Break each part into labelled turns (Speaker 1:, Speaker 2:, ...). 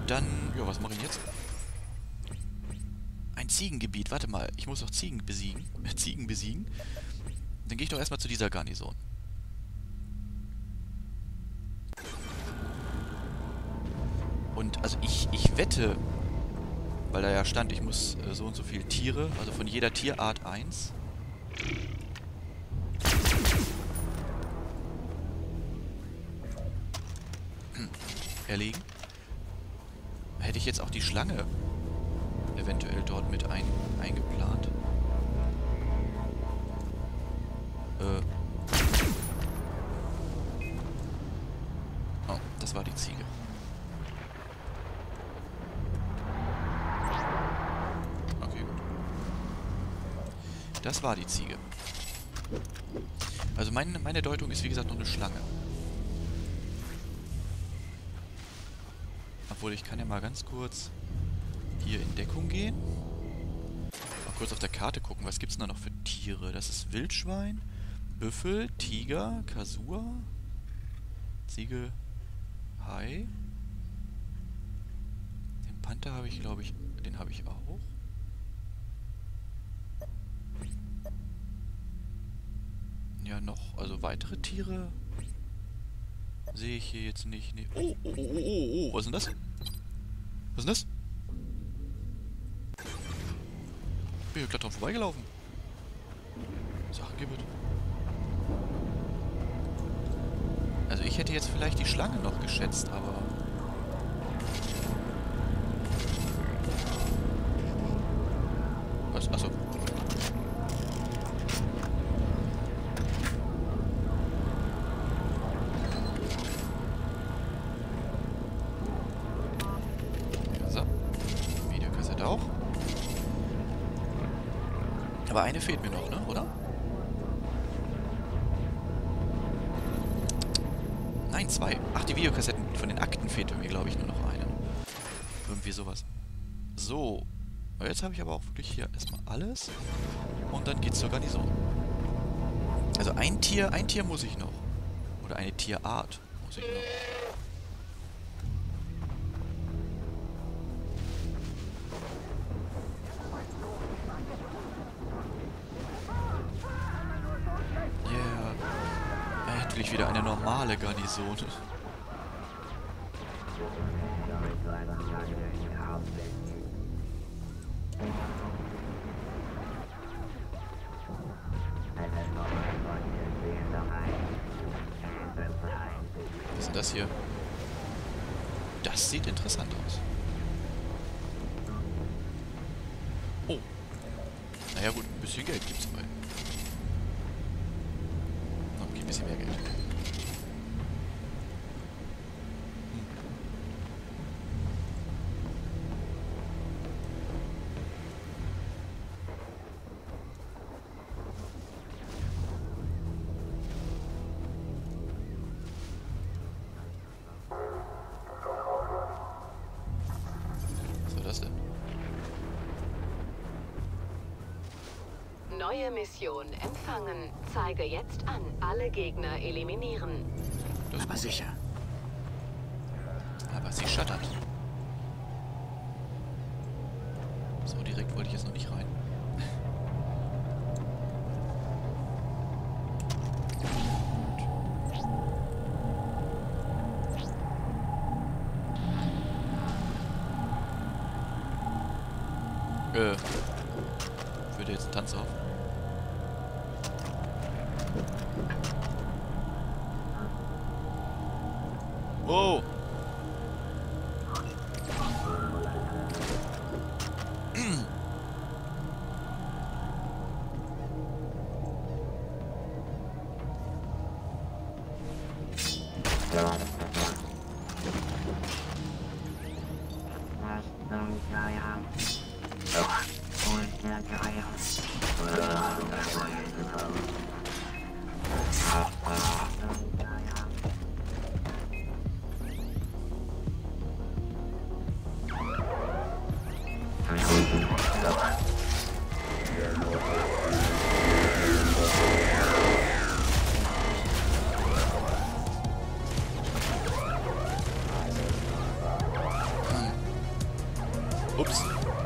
Speaker 1: Dann, ja, was mache ich jetzt? Ein Ziegengebiet. Warte mal, ich muss doch Ziegen besiegen. Ziegen besiegen. Dann gehe ich doch erstmal zu dieser Garnison. Und also ich wette, weil da ja stand, ich muss so und so viele Tiere, also von jeder Tierart eins. Erlegen. Hätte ich jetzt auch die Schlange eventuell dort mit eingeplant. Oh, das war die Ziege. Okay, gut. Das war die Ziege. Also meine Deutung ist wie gesagt noch eine Schlange. Obwohl, ich kann ja mal ganz kurz hier in Deckung gehen. Mal kurz auf der Karte gucken, was gibt's denn da noch für Tiere? Das ist Wildschwein, Büffel, Tiger, Kasur, Ziege, Hai. Den Panther habe ich, glaube ich, den habe ich auch. Ja, noch, also weitere Tiere sehe ich hier jetzt nicht. Nee. Oh, oh, oh, oh, oh, oh, was ist denn das? Was ist denn das? Ich bin hier gerade dran vorbeigelaufen. Sachen gibt es. Also ich hätte jetzt vielleicht die Schlange noch geschätzt, aber... Was? Achso. So. Videokassette auch. Aber eine fehlt mir noch, ne? Oder? Nein, zwei. Ach, die Videokassetten von den Akten fehlte mir, glaube ich, nur noch eine. Irgendwie sowas. So. Jetzt habe ich aber auch wirklich hier erstmal alles. Und dann geht's zur Garnison. Also ein Tier muss ich noch. Oder eine Tierart muss ich noch. Endlich wieder eine normale Garnison. Was ist denn das hier? Das sieht interessant aus. Oh. Naja gut, ein bisschen Geld gibt's bei. Okay, ein bisschen mehr Geld. Was war das denn?
Speaker 2: Neue Mission empfangen. Zeige jetzt an. Alle Gegner eliminieren.
Speaker 1: Das
Speaker 3: Aber sicher.
Speaker 1: Aber sie schattert. So direkt wollte ich jetzt noch nicht rein. Führt jetzt einen Tanz auf. Wow! Ups.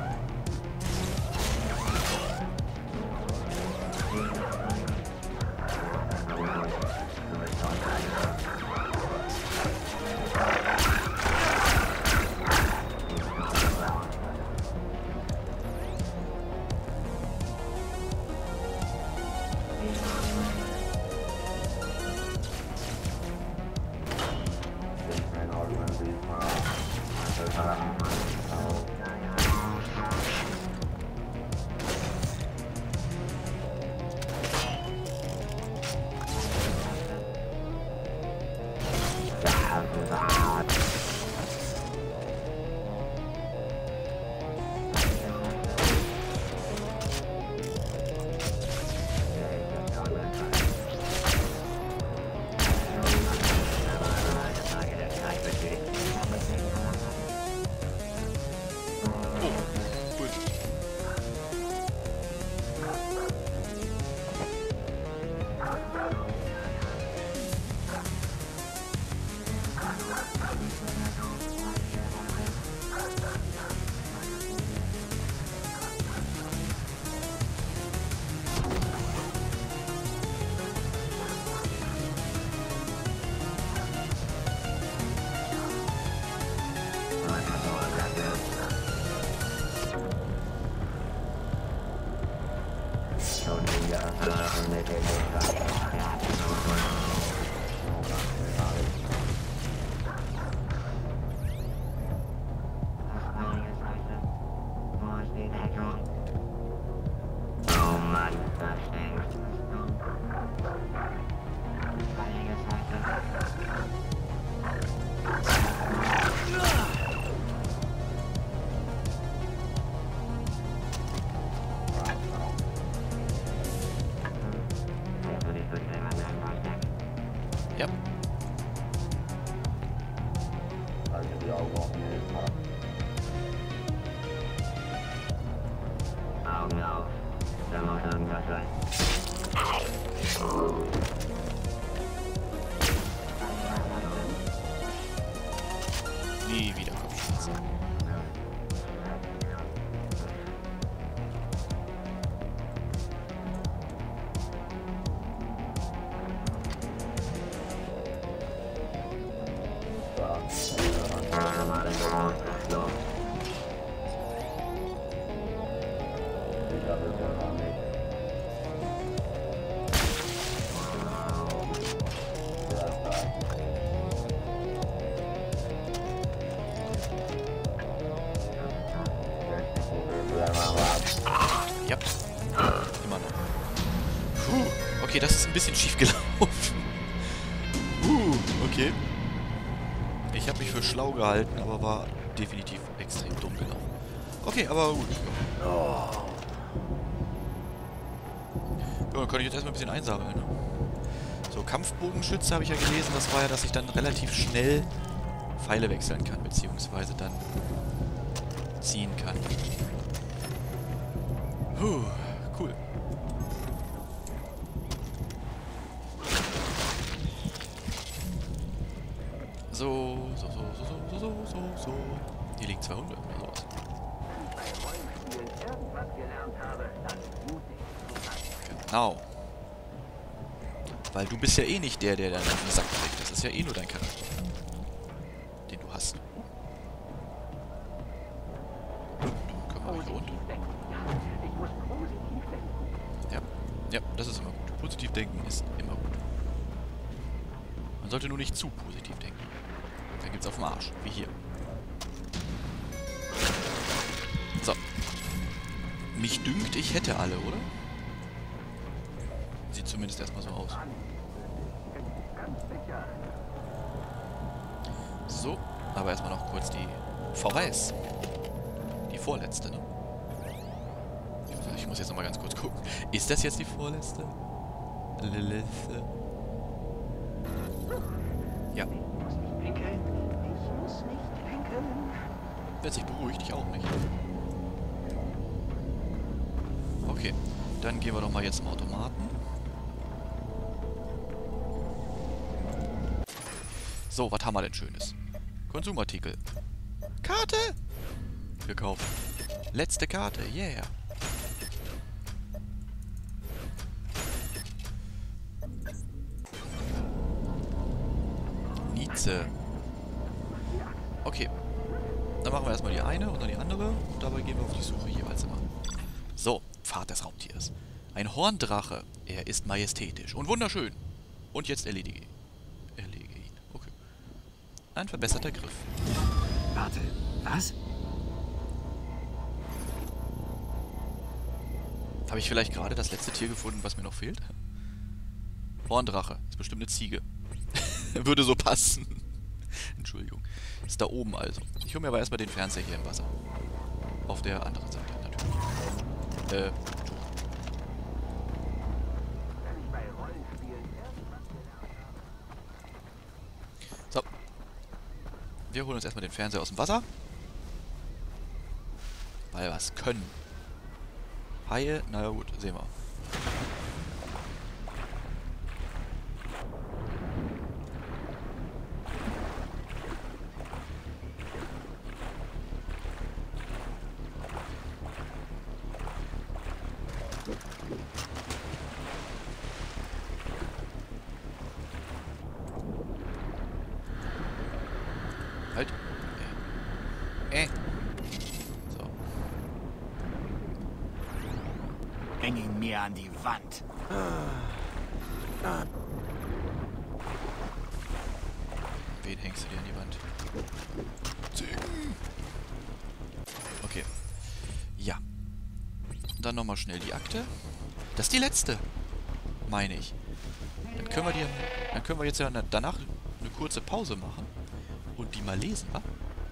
Speaker 1: Ja.
Speaker 3: Augen auf. Da muss irgendwas sein.
Speaker 1: Nie wieder Kopfschmerzen. Ja. Immer noch. Puh. Okay, das ist ein bisschen schief gelaufen. Okay. Ich habe mich für schlau gehalten, aber war definitiv extrem dumm gelaufen. Okay, aber gut. Ja, dann kann ich jetzt erstmal ein bisschen einsammeln. Ne? So, Kampfbogenschütze habe ich ja gelesen. Das war ja, dass ich dann relativ schnell Pfeile wechseln kann, beziehungsweise dann ziehen kann. Cool. So. Hier liegen 200 oder sowas. Genau. Weil du bist ja eh nicht der dann auf den Sack kriegt. Das ist ja eh nur dein Charakter. Den du hast. Können wir hier runter? Ja, das ist immer gut. Positiv denken ist immer gut. Man sollte nur nicht zu positiv denken. Dann gibt's auf den Arsch, wie hier. So. Mich dünkt, ich hätte alle, oder? Sieht zumindest erstmal so aus. So, aber erstmal noch kurz die VHS. Die vorletzte, ne? Ich muss jetzt nochmal ganz kurz gucken. Ist das jetzt die vorletzte? Letzte? Ja. Wird sich beruhigt, ich auch nicht. Okay, dann gehen wir doch mal jetzt zum Automaten. So, was haben wir denn Schönes? Konsumartikel. Karte! gekauft. Letzte Karte, yeah. Nietzsche. Okay. Dann machen wir erstmal die eine und dann die andere. Und dabei gehen wir auf die Suche jeweils immer. So, Pfad des Raubtiers. Ein Horndrache. Er ist majestätisch und wunderschön. Und jetzt erledige ihn. Okay. Ein verbesserter Griff.
Speaker 4: Warte, was?
Speaker 1: Habe ich vielleicht gerade das letzte Tier gefunden, was mir noch fehlt? Horndrache. Ist bestimmt eine Ziege. Würde so passen. Entschuldigung. Ist da oben also. Ich hole mir aber erstmal den Fernseher hier im Wasser. Auf der anderen Seite natürlich. So. Wir holen uns erstmal den Fernseher aus dem Wasser. Weil wir was können. Haie, naja gut, sehen wir. Halt. So.
Speaker 4: Häng ihn mir an die Wand.
Speaker 1: Wen hängst du dir an die Wand? Ziegen. Okay. Ja. Dann nochmal schnell die Akte. Das ist die letzte. Meine ich. Dann können wir jetzt ja danach eine kurze Pause machen. Und die mal lesen, wa?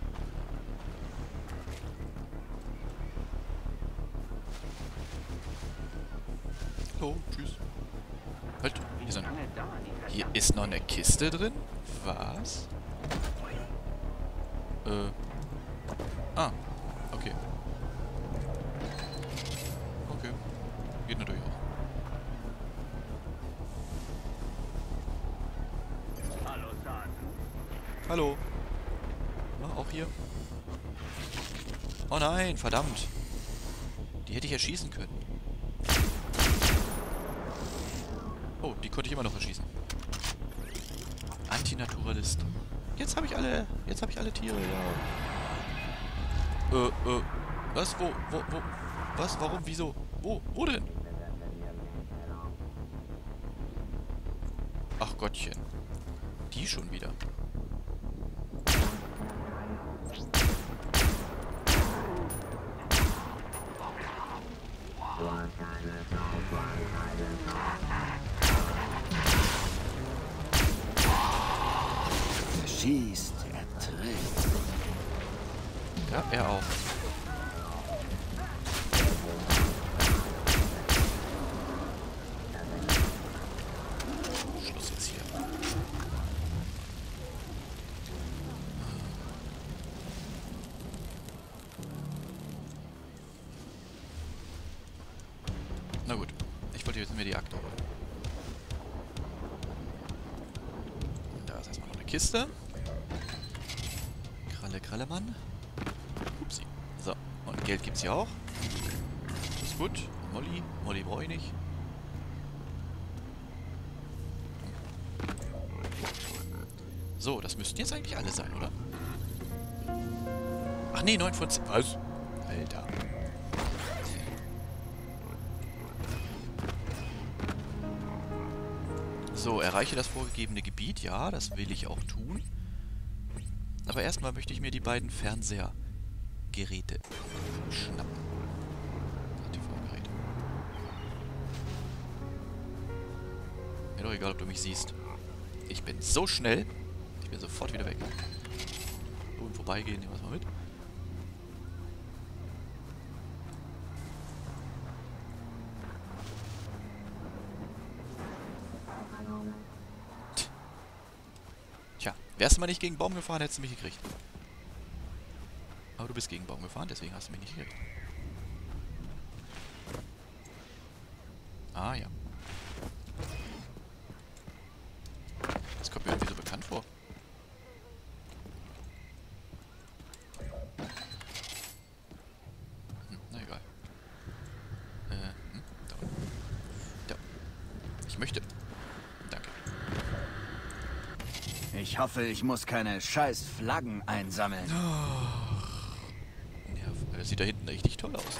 Speaker 1: Hallo, tschüss. Halt, hier ist noch eine Kiste drin? Was? Ah, okay. Okay. Geht natürlich auch. Hallo. Na, auch hier. Oh nein, verdammt. Die hätte ich erschießen können. Oh, die konnte ich immer noch erschießen. Antinaturalist. Jetzt habe ich alle Tiere, ja. Was? Wo? Was? Warum? Wieso? Wo denn? Ach Gottchen. Die schon wieder.
Speaker 4: Er schießt, er trifft.
Speaker 1: Ja, er auch. Schluss jetzt hier. Na gut. Ich wollte jetzt mir die Akte holen. Da ist erstmal noch eine Kiste. Krallemann. Upsi. So. Und Geld gibt's hier auch. Das ist gut. Molly brauche ich nicht. So, das müssten jetzt eigentlich alle sein, oder? Ach nee, 9 von 10. Was? Alter. So, erreiche das vorgegebene Gebiet. Ja, das will ich auch tun. Aber erstmal möchte ich mir die beiden Fernsehergeräte schnappen. TV-Geräte. Mir doch egal, ob du mich siehst. Ich bin so schnell. Ich bin sofort wieder weg. Und vorbeigehen, nehmen wir es mal mit. Tja, wärst du mal nicht gegen den Baum gefahren, hättest du mich gekriegt. Aber du bist gegen den Baum gefahren, deswegen hast du mich nicht gekriegt. Ah, ja. Das kommt mir irgendwie so bekannt vor. Ich möchte. Danke.
Speaker 4: Ich hoffe, ich muss keine scheiß Flaggen einsammeln.
Speaker 1: Ja, das sieht da hinten richtig toll aus.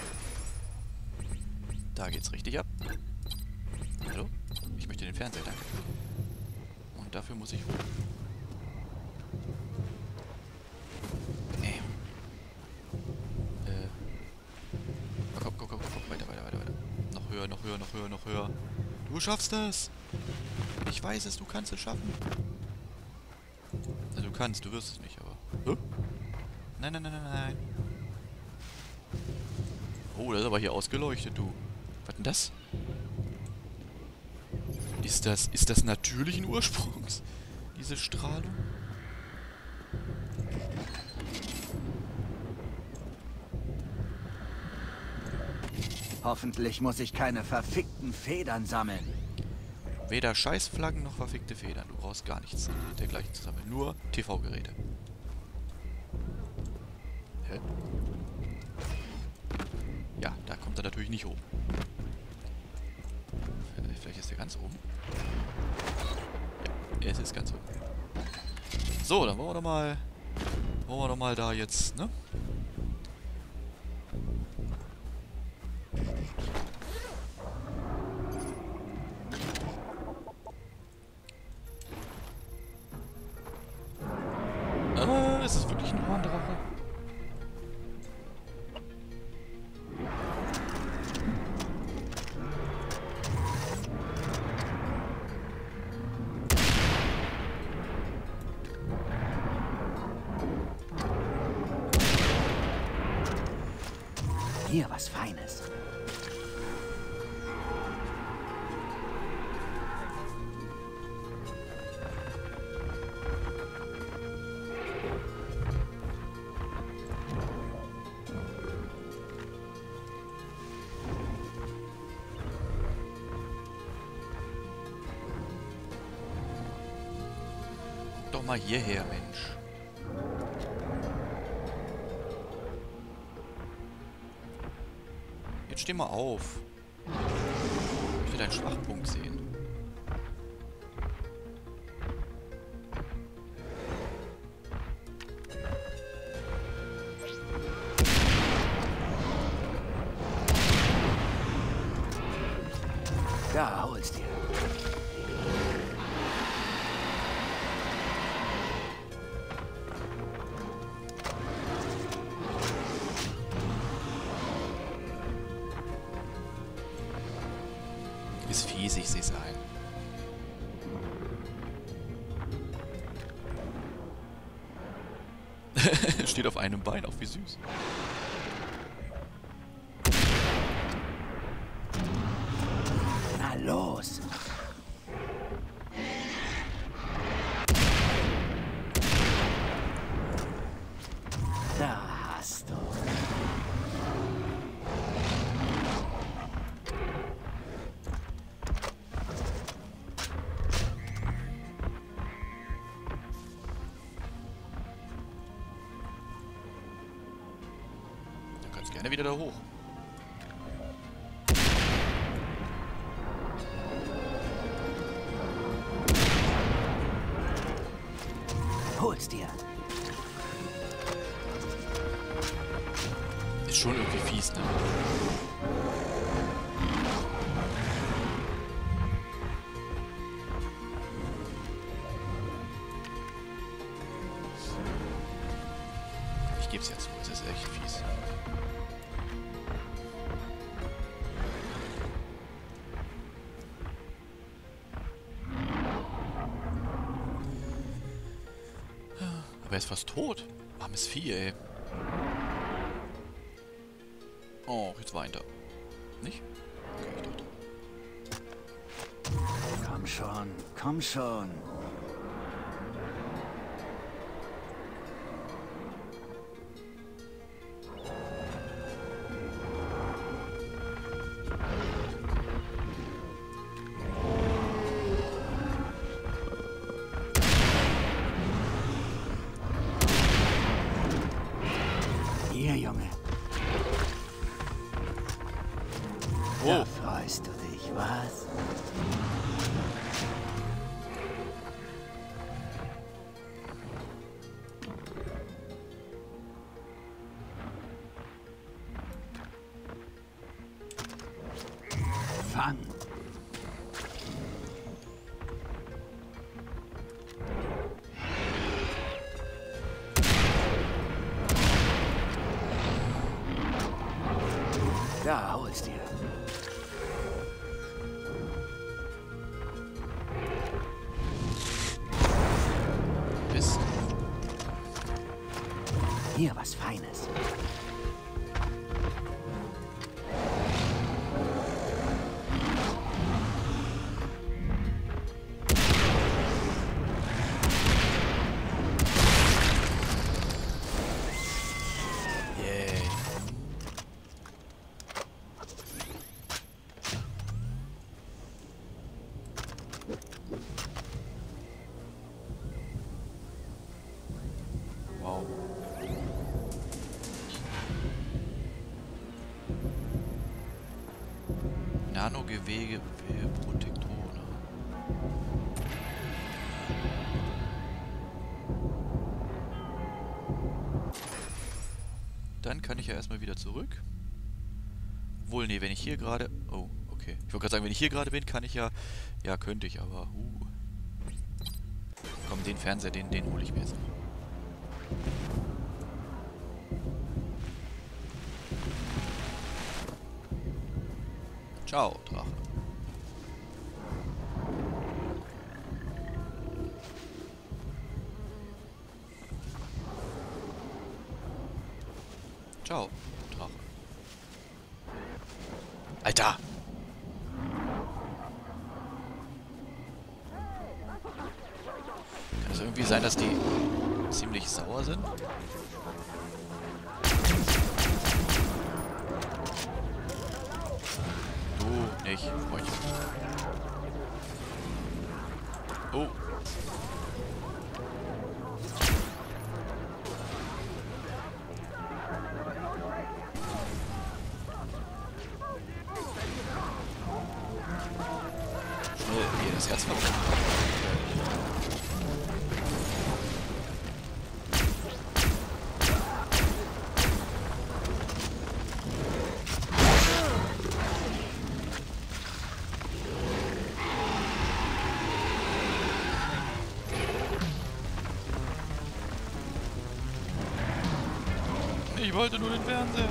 Speaker 1: Da geht's richtig ab. Hallo? Ich möchte den Fernseher, danke. Und dafür muss ich... Nee. Komm, weiter. Noch höher. Du schaffst es! Ich weiß es, du kannst es schaffen. Also du wirst es nicht, aber... Huh? Nein. Oh, das ist aber hier ausgeleuchtet, du. Was denn das? Ist das natürlichen Ursprungs? Diese Strahlung?
Speaker 4: Hoffentlich muss ich keine verfickten Federn sammeln.
Speaker 1: Weder Scheißflaggen noch verfickte Federn. Du brauchst gar nichts dergleichen zu sammeln. Nur TV-Geräte. Hä? Ja, da kommt er natürlich nicht hoch. Vielleicht ist er ganz oben. Ja, es ist ganz oben. So, dann wollen wir doch mal da jetzt, ne? Ist es wirklich ein Horndrache?
Speaker 4: Hier was Feines.
Speaker 1: Doch mal hierher, Mensch. Jetzt steh mal auf. Ich will deinen Schwachpunkt sehen.
Speaker 4: Da, hol's dir.
Speaker 1: Ist fies, ich seh's ein. Steht auf einem Bein, auch wie süß.
Speaker 4: Na los. Da hast du.
Speaker 1: Du kannst gerne wieder da hoch.
Speaker 4: Hol's dir.
Speaker 1: Ist schon irgendwie fies, ne? Ich geb's jetzt zu, es ist echt fies. Aber er ist fast tot. Armes Vieh, ey. Oh, jetzt weint er. Nicht? Okay, ich dachte.
Speaker 4: Komm schon, komm schon. Hier, Junge.
Speaker 1: Oh.
Speaker 4: Da freust du dich, was? Da, hol's dir.
Speaker 1: Bis.
Speaker 4: Hier was Feines.
Speaker 1: Yay. Wow. Nanogewebe Protektoren. Dann kann ich ja erstmal wieder zurück. Obwohl, nee, wenn ich hier gerade... Oh, okay. Ich wollte gerade sagen, wenn ich hier gerade bin, kann ich ja... Ja, könnte ich, aber... Komm, den Fernseher, den hole ich mir jetzt noch. Ciao, Drache. Ciao, Drache. Alter! Kann es irgendwie sein, dass die ziemlich sauer sind? Du nicht, Freundchen. Oh. Schnell, hier das Herz verbrennen. Ich wollte nur den Fernseher.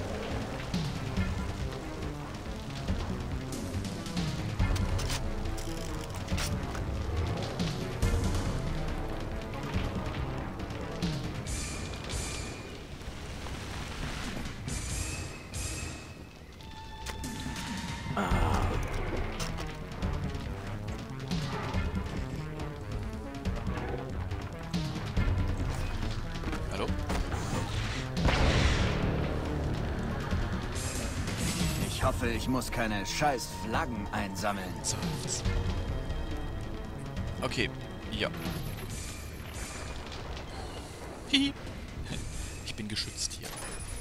Speaker 1: Hallo?
Speaker 4: Ich hoffe, ich muss keine scheiß Flaggen einsammeln.
Speaker 1: So. Okay, ja. Hihi. Ich bin geschützt hier.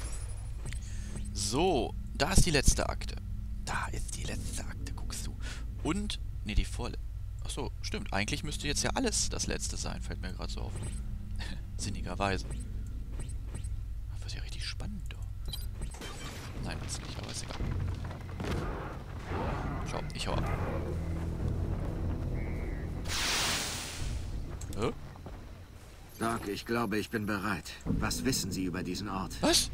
Speaker 1: So, da ist die letzte Akte. Da ist die letzte Akte, guckst du. Und, nee, die vorletzte. Achso, stimmt. Eigentlich müsste jetzt ja alles das letzte sein, fällt mir gerade so auf. Sinnigerweise. Das ist ja richtig spannend, doch. Nein, das ist nicht, aber ist egal. Schau, ich hau ab. Hä?
Speaker 4: Doc, ich glaube, ich bin bereit. Was wissen Sie über diesen Ort?
Speaker 1: Was?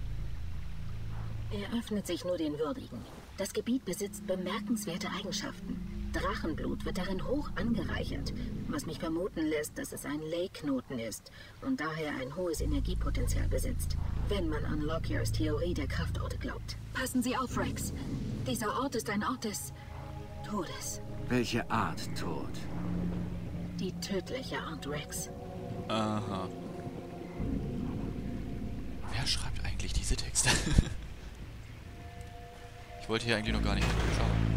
Speaker 5: Er öffnet sich nur den Würdigen. Das Gebiet besitzt bemerkenswerte Eigenschaften. Drachenblut wird darin hoch angereichert, was mich vermuten lässt, dass es ein Ley-Knoten ist und daher ein hohes Energiepotenzial besitzt, wenn man an Lockyers Theorie der Kraftorte glaubt. Passen Sie auf, Rex. Dieser Ort ist ein Ort des Todes.
Speaker 4: Welche Art Tod?
Speaker 5: Die tödliche Art, Rex.
Speaker 1: Aha. Wer schreibt eigentlich diese Texte? Ich wollte hier eigentlich noch gar nicht schauen.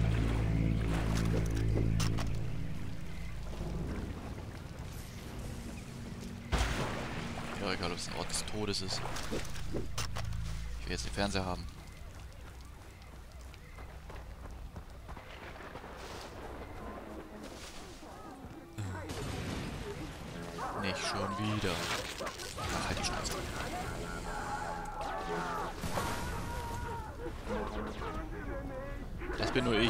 Speaker 1: Ja, egal, ob es ein Ort des Todes ist. Ich will jetzt den Fernseher haben. Nicht schon wieder. Ach, halt die Schnauze. Das bin nur ich.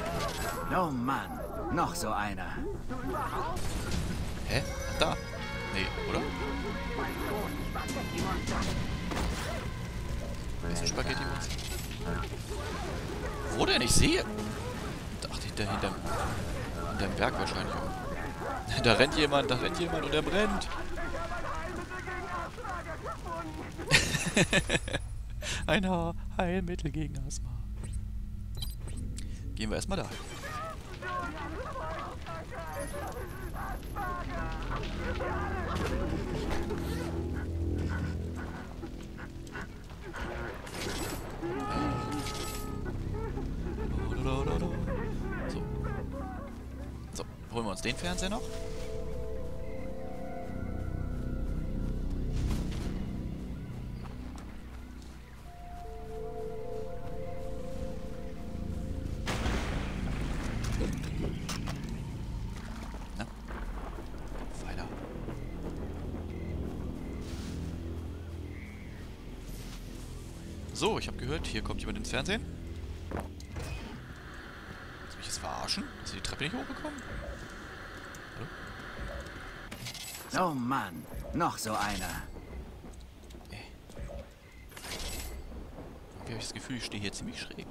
Speaker 4: Oh Mann, noch so einer.
Speaker 1: Hä? Ach, da. Nee, oder? Wer ist ein Spaghetti-Monster? Wo denn? Ich sehe... Dachte ich, da hinterm Berg wahrscheinlich auch. Da rennt jemand und er brennt. Ein Heilmittel gegen Asthma. Gehen wir erstmal da. So. So, holen wir uns den Fernseher noch. Na? Weiter. So, ich habe gehört, hier kommt jemand ins Fernsehen. Soll ich jetzt verarschen? Dass wir die Treppe nicht hochbekommen? Hallo?
Speaker 4: Oh Mann, noch so einer.
Speaker 1: Irgendwie habe ich das Gefühl, ich stehe hier ziemlich schräg.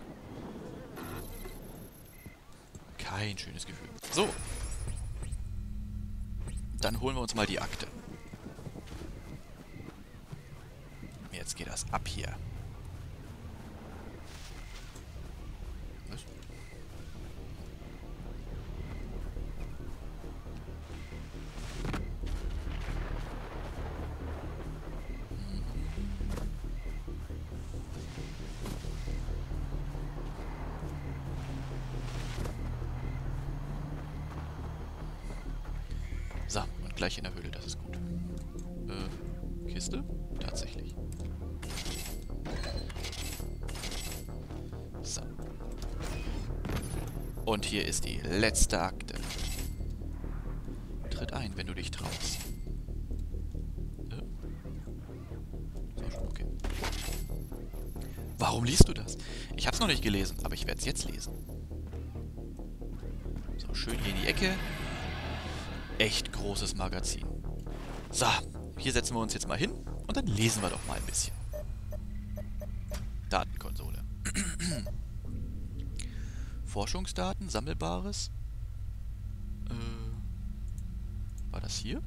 Speaker 1: Kein schönes Gefühl. So. Dann holen wir uns mal die Akte. Jetzt geht das ab hier. Was? So, und gleich in der Höhle, das ist gut. Kiste? Tatsächlich. So. Und hier ist die letzte Akte. Tritt ein, wenn du dich traust. So, schon okay. Warum liest du das? Ich hab's noch nicht gelesen, aber ich werde es jetzt lesen. So, schön hier in die Ecke. Echt großes Magazin. So, hier setzen wir uns jetzt mal hin und dann lesen wir doch mal ein bisschen. Datenkonsole. Forschungsdaten, Sammelbares. War das hier?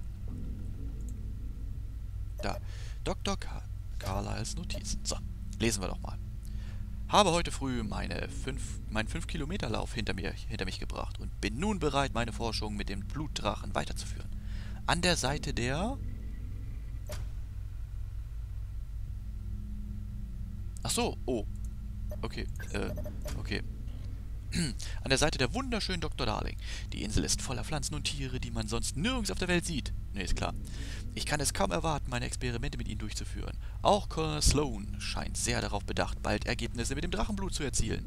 Speaker 1: Da. Dr. Carlyles Notizen. So, lesen wir doch mal. Habe heute früh meinen 5-Kilometer-Lauf hinter mich gebracht und bin nun bereit, meine Forschung mit dem Blutdrachen weiterzuführen. An der Seite der... Ach so, oh. Okay, okay. An der Seite der wunderschönen Dr. Darling. Die Insel ist voller Pflanzen und Tiere, die man sonst nirgends auf der Welt sieht. Nee, ist klar. Ich kann es kaum erwarten, meine Experimente mit ihnen durchzuführen. Auch Colonel Sloan scheint sehr darauf bedacht, bald Ergebnisse mit dem Drachenblut zu erzielen.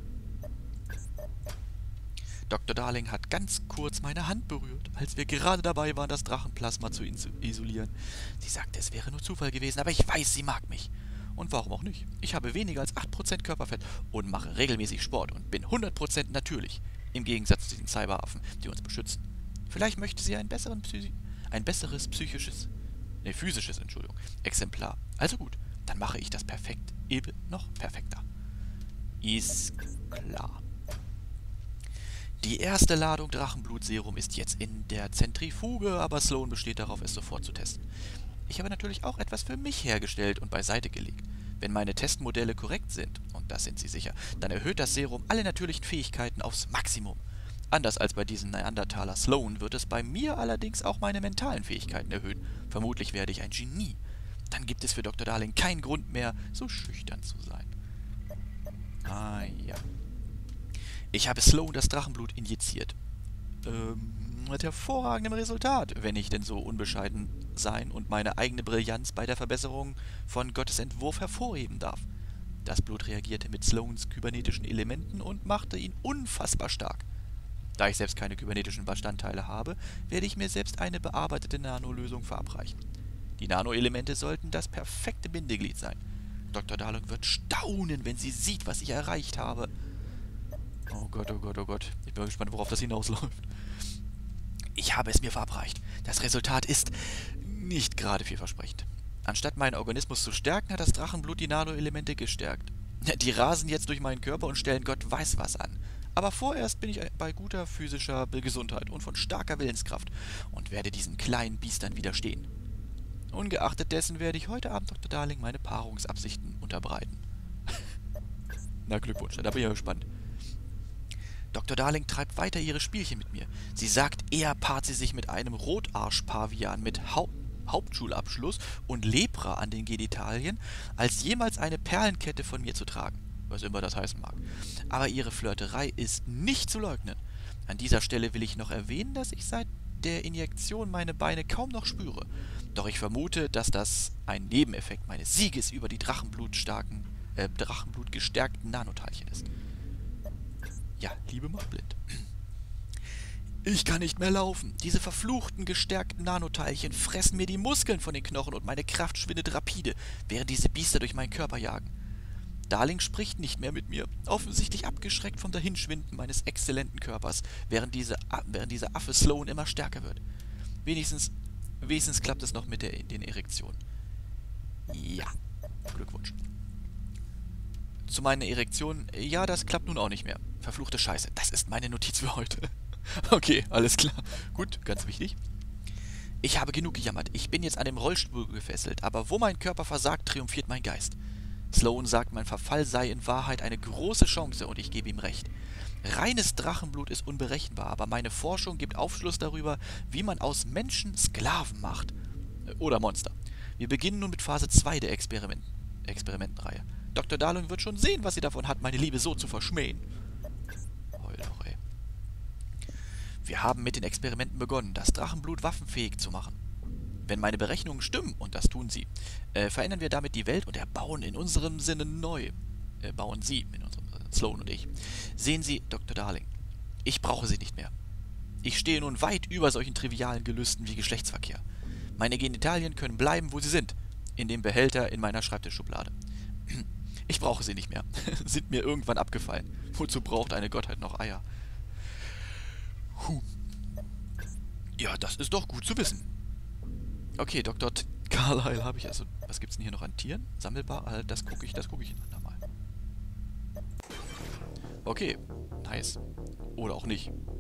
Speaker 1: Dr. Darling hat ganz kurz meine Hand berührt, als wir gerade dabei waren, das Drachenplasma zu isolieren. Sie sagte, es wäre nur Zufall gewesen, aber ich weiß, sie mag mich. Und warum auch nicht? Ich habe weniger als 8% Körperfett und mache regelmäßig Sport und bin 100% natürlich. Im Gegensatz zu den Cyberaffen, die uns beschützen. Vielleicht möchte sie ein besseres physisches Exemplar. Also gut, dann mache ich das perfekt eben noch perfekter. Ist klar. Die erste Ladung Drachenblutserum ist jetzt in der Zentrifuge, aber Sloan besteht darauf, es sofort zu testen. Ich habe natürlich auch etwas für mich hergestellt und beiseite gelegt. Wenn meine Testmodelle korrekt sind, und das sind sie sicher, dann erhöht das Serum alle natürlichen Fähigkeiten aufs Maximum. Anders als bei diesem Neandertaler Sloan wird es bei mir allerdings auch meine mentalen Fähigkeiten erhöhen. Vermutlich werde ich ein Genie. Dann gibt es für Dr. Darling keinen Grund mehr, so schüchtern zu sein. Ah ja. Ich habe Sloan das Drachenblut injiziert. Mit hervorragendem Resultat, wenn ich denn so unbescheiden sein und meine eigene Brillanz bei der Verbesserung von Gottes Entwurf hervorheben darf. Das Blut reagierte mit Sloans kybernetischen Elementen und machte ihn unfassbar stark. Da ich selbst keine kybernetischen Bestandteile habe, werde ich mir selbst eine bearbeitete Nanolösung verabreichen. Die Nanoelemente sollten das perfekte Bindeglied sein. Dr. Darling wird staunen, wenn sie sieht, was ich erreicht habe. Oh Gott, oh Gott, oh Gott. Ich bin gespannt, worauf das hinausläuft. Ich habe es mir verabreicht. Das Resultat ist nicht gerade vielversprechend. Anstatt meinen Organismus zu stärken, hat das Drachenblut die Nanoelemente gestärkt. Die rasen jetzt durch meinen Körper und stellen Gott weiß was an. Aber vorerst bin ich bei guter physischer Gesundheit und von starker Willenskraft und werde diesen kleinen Biestern widerstehen. Ungeachtet dessen werde ich heute Abend Dr. Darling meine Paarungsabsichten unterbreiten. Na Glückwunsch, da bin ich ja gespannt. Dr. Darling treibt weiter ihre Spielchen mit mir. Sie sagt, eher paart sie sich mit einem Rotarsch-Pavian mit Hauptschulabschluss und Lepra an den Genitalien, als jemals eine Perlenkette von mir zu tragen, was immer das heißen mag. Aber ihre Flirterei ist nicht zu leugnen. An dieser Stelle will ich noch erwähnen, dass ich seit der Injektion meine Beine kaum noch spüre. Doch ich vermute, dass das ein Nebeneffekt meines Sieges über die drachenblutgestärkten Nanoteilchen ist. Ja, Liebe macht blind. Ich kann nicht mehr laufen. Diese verfluchten, gestärkten Nanoteilchen fressen mir die Muskeln von den Knochen und meine Kraft schwindet rapide, während diese Biester durch meinen Körper jagen. Darling spricht nicht mehr mit mir, offensichtlich abgeschreckt vom Dahinschwinden meines exzellenten Körpers, während dieser Affe Sloan immer stärker wird. Wenigstens klappt es noch mit den Erektionen. Ja, Glückwunsch. Zu meinen Erektionen, ja, das klappt nun auch nicht mehr. Verfluchte Scheiße, das ist meine Notiz für heute. Okay, alles klar. Gut, ganz wichtig. Ich habe genug gejammert. Ich bin jetzt an dem Rollstuhl gefesselt, aber wo mein Körper versagt, triumphiert mein Geist. Sloan sagt, mein Verfall sei in Wahrheit eine große Chance und ich gebe ihm recht. Reines Drachenblut ist unberechenbar, aber meine Forschung gibt Aufschluss darüber, wie man aus Menschen Sklaven macht. Oder Monster. Wir beginnen nun mit Phase 2 der Experimentenreihe. Dr. Darling wird schon sehen, was sie davon hat, meine Liebe so zu verschmähen. Heul doch, ey. Wir haben mit den Experimenten begonnen, das Drachenblut waffenfähig zu machen. Wenn meine Berechnungen stimmen, und das tun sie, verändern wir damit die Welt und erbauen in unserem Sinne neu. Bauen sie, in unserem Sloan und ich. Sehen Sie, Dr. Darling, ich brauche Sie nicht mehr. Ich stehe nun weit über solchen trivialen Gelüsten wie Geschlechtsverkehr. Meine Genitalien können bleiben, wo sie sind, in dem Behälter in meiner Schreibtischschublade. Ich brauche sie nicht mehr. Sind mir irgendwann abgefallen. Wozu braucht eine Gottheit noch Eier? Ja, das ist doch gut zu wissen. Okay, Dr. Carlyle habe ich also. Was gibt's denn hier noch an Tieren? Sammelbar? Das gucke ich ein andermal. Okay, nice. Oder auch nicht.